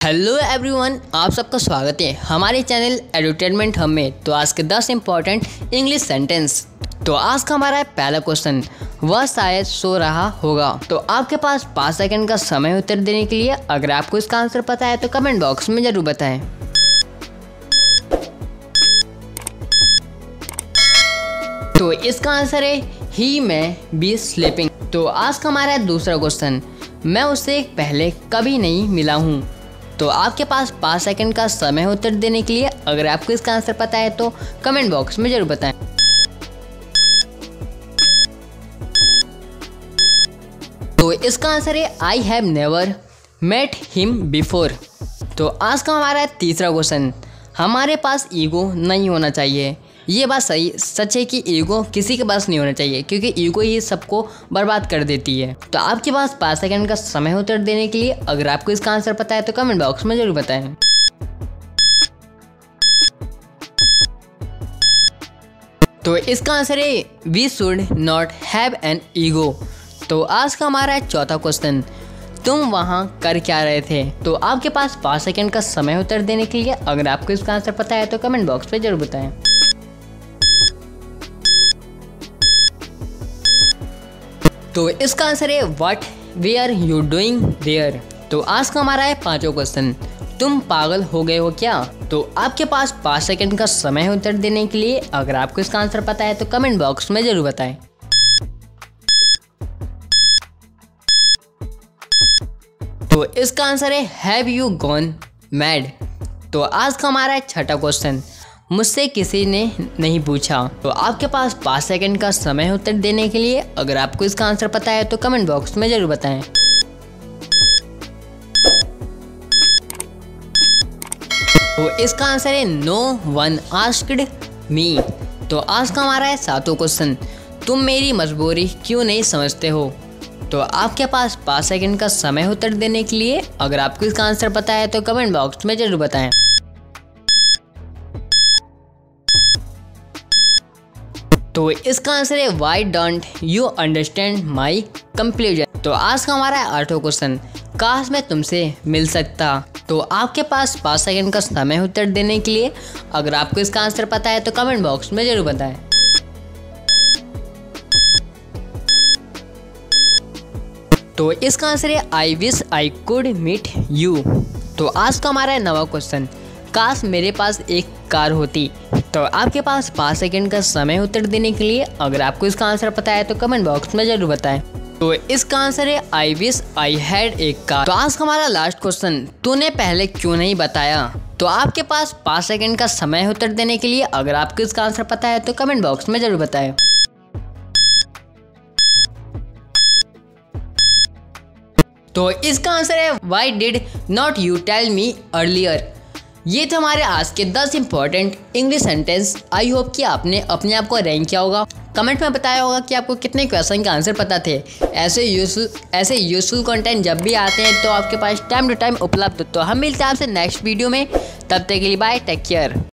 Hello everyone, आप सबका स्वागत है हमारे चैनल एडुटेनमेंट हम में। तो आज के 10 इम्पॉर्टेंट इंग्लिश सेंटेंस। तो आज का हमारा पहला क्वेश्चन, वह शायद सो रहा होगा। तो आपके पास 5 सेकंड का समय उत्तर देने के लिए। अगर आपको इसका आंसर पता है तो कमेंट बॉक्स में जरूर बताएं। तो इसका आंसर है ही मे बी स्लीपिंग। तो आज का हमारा दूसरा क्वेश्चन, मैं उससे पहले कभी नहीं मिला हूँ। तो आपके पास 5 सेकंड का समय उत्तर देने के लिए। अगर आपको इसका आंसर पता है तो कमेंट बॉक्स में जरूर बताएं। तो इसका आंसर है I have never met him before. तो आज का हमारा तीसरा क्वेश्चन, हमारे पास ईगो नहीं होना चाहिए। ये बात सच है कि ईगो किसी के पास नहीं होना चाहिए, क्योंकि ईगो ही सबको बर्बाद कर देती है। तो आपके पास 5 सेकंड का समय उत्तर देने के लिए। अगर आपको इसका आंसर पता है तो कमेंट बॉक्स में जरूर बताएं। तो इसका आंसर है we should not have an ego. तो आज का हमारा चौथा क्वेश्चन, तुम वहाँ कर क्या रहे थे। तो आपके पास 5 सेकंड का समय उत्तर देने के लिए। अगर आपको इसका आंसर पता है तो कमेंट बॉक्स में जरूर बताएं। तो इसका आंसर है what were you doing there. तो आज का हमारा है पांचवा क्वेश्चन, तुम पागल हो गए हो क्या। तो आपके पास 5 सेकंड का समय उत्तर देने के लिए। अगर आपको इसका आंसर पता है तो कमेंट बॉक्स में जरूर बताएं। तो इसका आंसर है हैव यू गॉन मैड। तो आज का हमारा है छठा क्वेश्चन, मुझसे किसी ने नहीं पूछा। तो आपके पास 5 सेकंड का समय उत्तर देने के लिए। अगर आपको इसका आंसर पता है तो कमेंट बॉक्स में जरूर बताएं। तो इसका आंसर है नो वन आस्क्ड मी। तो आज का हमारा है सातवां क्वेश्चन, तुम मेरी मजबूरी क्यों नहीं समझते हो। तो आपके पास 5 सेकंड का समय उत्तर देने के लिए। अगर आपको इसका आंसर पता है तो कमेंट बॉक्स में जरूर बताएं। तो इसका आंसर है why don't you understand my conclusion. तो आज का हमारा है आठवां क्वेश्चन, काश मैं तुमसे मिल सकता। तो आपके पास 5 सेकंड का समय उत्तर देने के लिए। अगर आपको इसका आंसर पता है तो कमेंट बॉक्स में जरूर बताएं। तो इसका आंसर है I wish I could meet you. तो आज का हमारा है 9वां क्वेश्चन, काश मेरे पास एक कार होती। तो आपके पास 5 सेकंड का समय उत्तर देने के लिए। अगर आपको इसका आंसर पता है तो कमेंट बॉक्स में जरूर बताएं। तो इसका आंसर है I wish I had a car. तो आज का हमारा लास्ट क्वेश्चन, तूने पहले क्यों नहीं बताया। तो आपके पास 5 सेकंड का समय उत्तर देने के लिए। अगर आपको इसका आंसर पता है तो कमेंट बॉक्स में जरूर बताएं। तो इसका आंसर है why did not you tell me earlier. ये थे हमारे आज के 10 important English sentence. I hope कि आपने अपने आप को रैंक किया होगा। कमेंट में बताया होगा कि आपको कितने क्वेश्चन के आंसर पता थे। ऐसे यूजफुल कंटेंट जब भी आते हैं तो आपके पास टाइम टू टाइम उपलब्ध। तो हम मिलते हैं आपसे नेक्स्ट वीडियो में। तब तक के लिए बाय, टेक केयर।